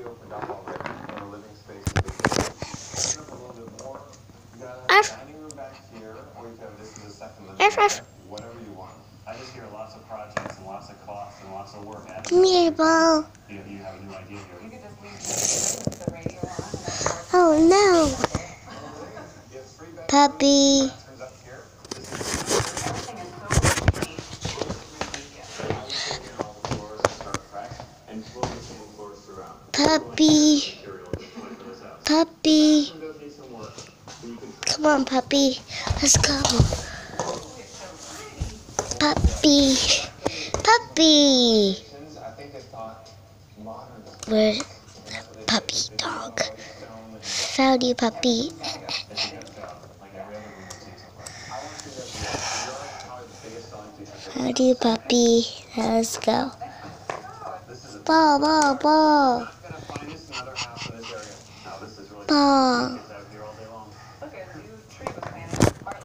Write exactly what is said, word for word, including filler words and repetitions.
opened up already in the living space of the kitchen. Open up a little bit more. You got a dining room back here, or you can have this as a second living room there. Whatever you want. I just hear lots of projects and lots of costs and lots of work. Come here, ball. You, you have a new idea here. You could just leave the radio on. Oh no. Puppy. Puppy. Puppy. Come on, puppy. Let's go. Puppy. Puppy. Where's puppy dog? Found you, puppy. Howdy, puppy. Let's go. Ball, ball, ball. Ball.